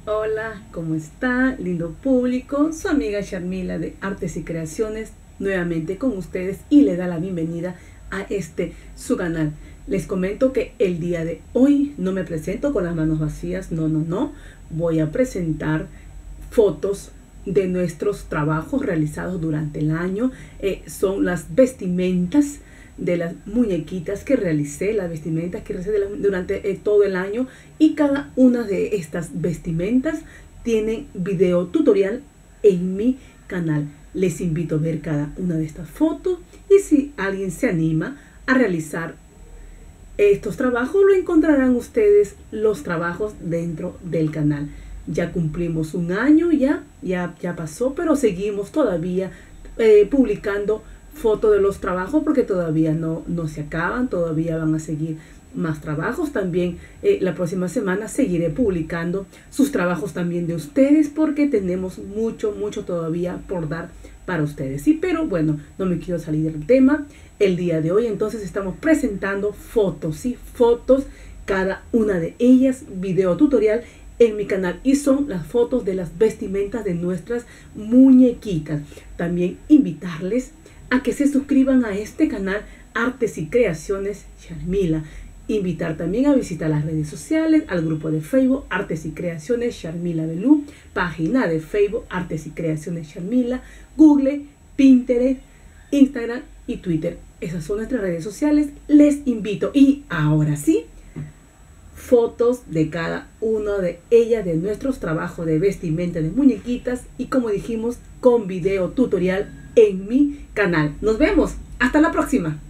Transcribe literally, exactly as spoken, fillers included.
Hola, ¿cómo está? Lindo público, su amiga Sharmila de Artes y Creaciones, nuevamente con ustedes y le da la bienvenida a este su canal. Les comento que el día de hoy no me presento con las manos vacías, no, no, no. Voy a presentar fotos de nuestros trabajos realizados durante el año. Eh, son las vestimentas de las muñequitas que realicé, las vestimentas que realicé de la, durante eh, todo el año, y cada una de estas vestimentas tienen video tutorial en mi canal. Les invito a ver cada una de estas fotos y si alguien se anima a realizar estos trabajos, lo encontrarán ustedes los trabajos dentro del canal. Ya cumplimos un año, ya, ya, ya pasó, pero seguimos todavía eh, publicando fotos de los trabajos porque todavía no, no se acaban, todavía van a seguir más trabajos. También eh, la próxima semana seguiré publicando sus trabajos también de ustedes porque tenemos mucho, mucho todavía por dar para ustedes. Sí, pero bueno, no me quiero salir del tema. El día de hoy entonces estamos presentando fotos, sí, fotos, cada una de ellas, video tutorial en mi canal, y son las fotos de las vestimentas de nuestras muñequitas. También invitarles a que se suscriban a este canal Artes y Creaciones Sharmila. Invitar también a visitar las redes sociales, al grupo de Facebook Artes y Creaciones Sharmila Belú, página de Facebook Artes y Creaciones Sharmila, Google, Pinterest, Instagram y Twitter. Esas son nuestras redes sociales. Les invito. Y ahora sí, fotos de cada una de ellas, de nuestros trabajos de vestimenta de muñequitas, y como dijimos, con video tutorial en mi canal. Nos vemos. Hasta la próxima.